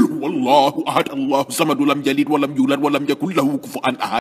هو الله أحد الله الصمد لم يلد ولم يولد ولم يكن له كفوا أحد